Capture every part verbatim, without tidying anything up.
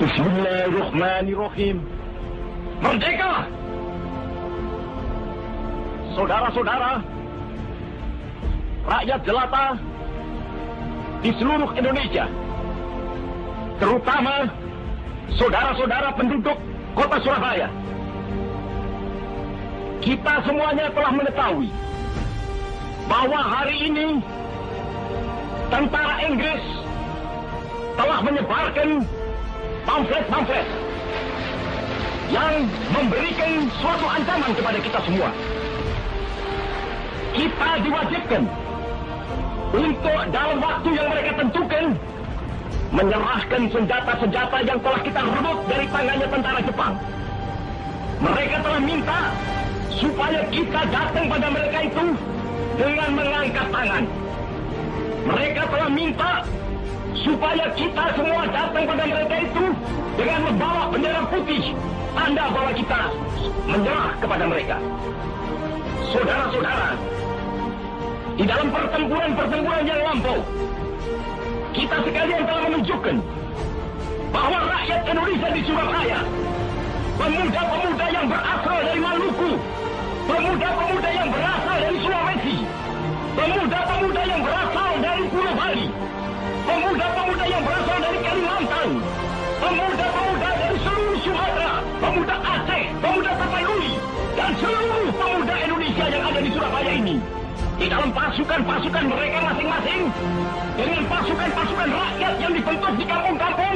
Bismillahirrahmanirrahim. Merdeka! Saudara-saudara, rakyat jelata di seluruh Indonesia, terutama saudara-saudara penduduk kota Surabaya, kita semuanya telah mengetahui bahwa hari ini tentara Inggris telah menyebarkan pamflet-pamflet yang memberikan suatu ancaman kepada kita semua. Kita diwajibkan untuk dalam waktu yang mereka tentukan menyerahkan senjata-senjata yang telah kita rebut dari tangannya tentara Jepang. Mereka telah minta supaya kita datang pada mereka itu dengan mengangkat tangan. Mereka telah minta supaya kita semua datang pada mereka itu dengan membawa bendera putih, tanda bahwa kita menyerah kepada mereka. Saudara-saudara, di dalam pertempuran-pertempuran yang lampau, kita sekalian telah menunjukkan bahwa rakyat Indonesia di Surabaya, pemuda-pemuda yang berasal dari Maluku, pemuda-pemuda yang berasal dari Sulawesi, pemuda-pemuda yang berasal dari Pulau Bali, pemuda-pemuda yang berasal dari Kalimantan, pemuda-pemuda dari seluruh Sumatera, pemuda Aceh, pemuda Tapanuli, dan seluruh pemuda Indonesia yang ada di Surabaya ini, di dalam pasukan-pasukan mereka masing-masing, dengan pasukan-pasukan rakyat yang dibentuk di kampung-kampung,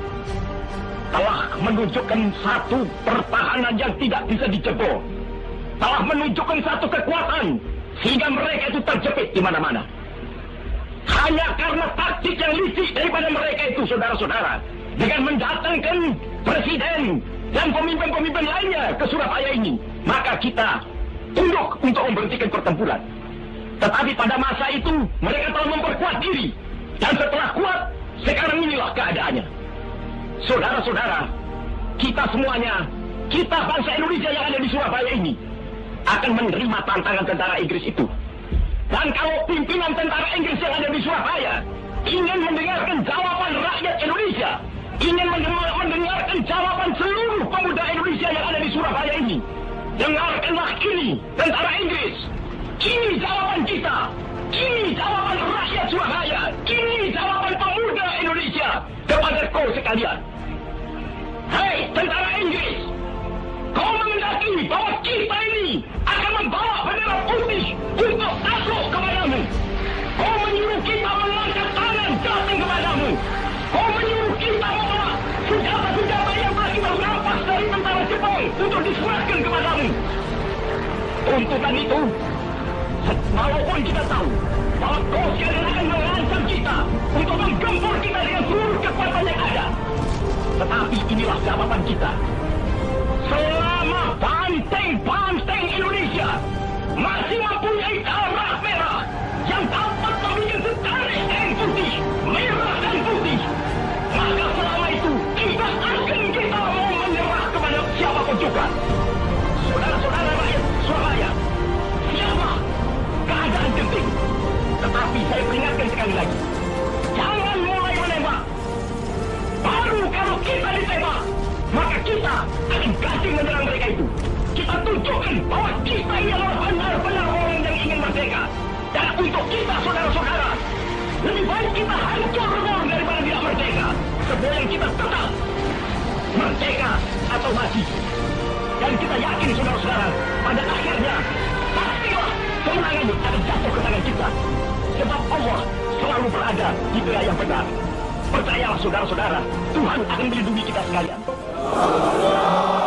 telah menunjukkan satu pertahanan yang tidak bisa dijebol, telah menunjukkan satu kekuatan sehingga mereka itu terjepit di mana-mana. Hanya karena taktik yang licik daripada mereka itu, saudara-saudara, dengan mendatangkan presiden dan pemimpin-pemimpin lainnya ke Surabaya ini, maka kita tunduk untuk memberhentikan pertempuran. Tetapi pada masa itu mereka telah memperkuat diri, dan setelah kuat, sekarang inilah keadaannya. Saudara-saudara, kita semuanya, kita bangsa Indonesia yang ada di Surabaya ini, akan menerima tantangan tentara Inggris itu. Dan kalau pimpinan tentara Inggris yang ada di Surabaya ingin mendengarkan jawaban rakyat Indonesia, ingin mendengarkan jawaban seluruh pemuda Indonesia yang ada di Surabaya ini, dengarkanlah ini, tentara Inggris. Ini jawaban kita. Ini jawaban rakyat Surabaya. Ini jawaban pemuda Indonesia kepada kau sekalian. Hei, tentara Inggris, kau mengendaki bahwa kita ini akan membawa bendera putih untuk takluk kepadamu. Kau menyuruh kita mengangkat tangan datang kepadamu. Kau menyuruh kita membawa senjata-senjata yang telah kita rampas dari tentara Jepang untuk diserahkan kepadamu. Tuntutan itu, walaupun kita tahu bahwa kau sekalian akan mengancam kita untuk menggempur kita dengan seluruh kekuatan yang ada, tetapi inilah jawaban kita. Selama banteng-banteng Indonesia masih mempunyai darah merah yang dapat membuat setarik yang putih, merah dan putih, maka selama itu kita akan kita mau menyerah kepada siapapun juga. Saudara-saudara rakyat Surabaya, siapa keadaan genting. Tetapi saya peringatkan sekali lagi, jangan mulai menembak. Baru kalau kita ditembak, maka kita akan ganti menyerang mereka itu. Kita tunjukkan bahwa kita ini adalah benar-benar orang yang ingin merdeka. Dan untuk kita, saudara-saudara, lebih baik kita hancur lebur daripada tidak merdeka. Sebab yang kita tetap merdeka atau mati. Dan kita yakin, saudara-saudara, pada akhirnya pastilah kemenangan akan jatuh ke tangan kita. Sebab Allah selalu berada di pihak yang benar. Percayalah, saudara-saudara, Tuhan akan melindungi kita sekalian.